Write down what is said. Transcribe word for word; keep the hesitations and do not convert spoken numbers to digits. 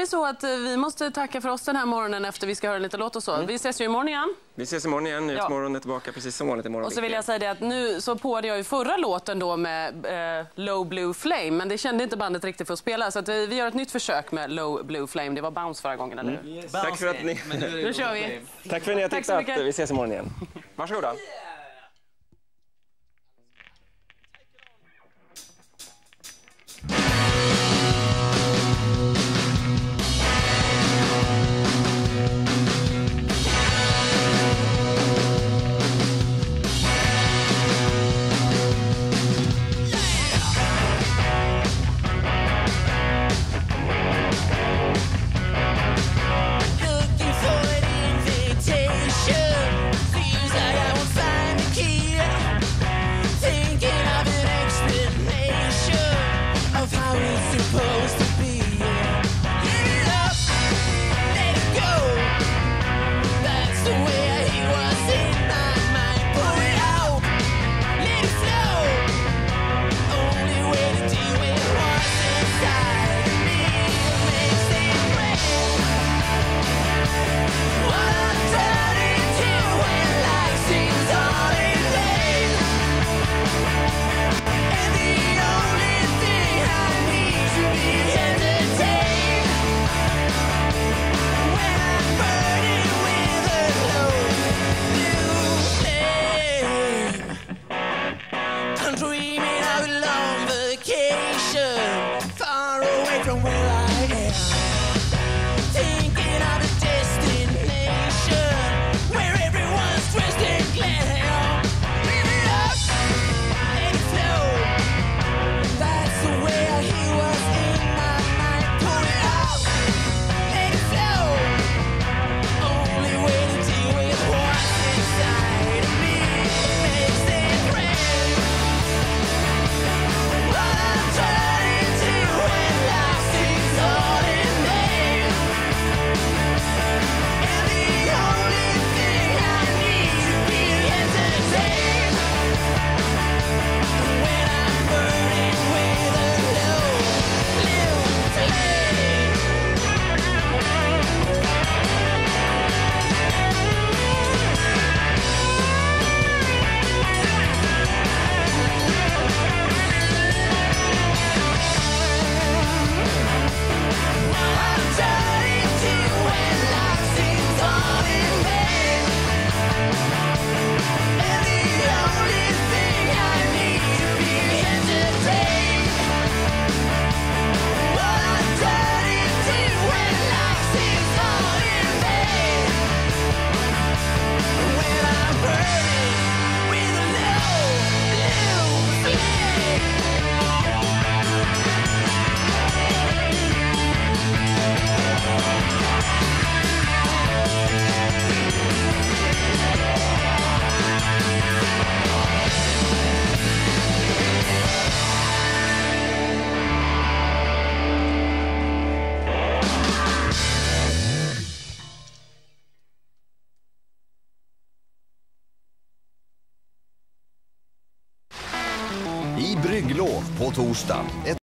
det så att vi måste tacka för oss den här morgonen efter vi ska höra lite låt och så. Mm. Vi ses ju imorgon igen. Vi ses imorgon igen. Nyhetsmorgon är tillbaka precis som vanligt imorgon. Och så vill jag säga det att nu så påade jag ju förra låten då med eh, Low Blue Flame. Men det kände inte bandet riktigt för att spela. Så att vi, vi gör ett nytt försök med Low Blue Flame. Det var Bounce förra gången, eller hur? Mm. Yes. Tack för att ni... Men nu, nu kör vi. Tack för att ni har tittat. Vi ses imorgon igen. Varsågoda. I brygglov på torsdag. Ett